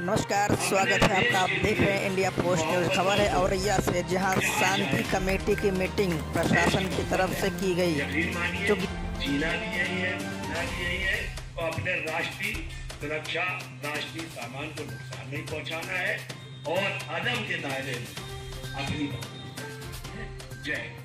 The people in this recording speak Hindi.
नमस्कार, स्वागत है आपका। आप देख रहे हैं इंडिया पोस्ट न्यूज़। खबर है औरैया से, जहां शांति कमेटी की मीटिंग प्रशासन की तरफ से की गई। जो जीना भी यही है, जीना भी यही है, तो अपने राष्ट्रीय सुरक्षा, राष्ट्रीय सामान को नुकसान नहीं पहुंचाना है और अदब के दायरे में अपनी बात। जय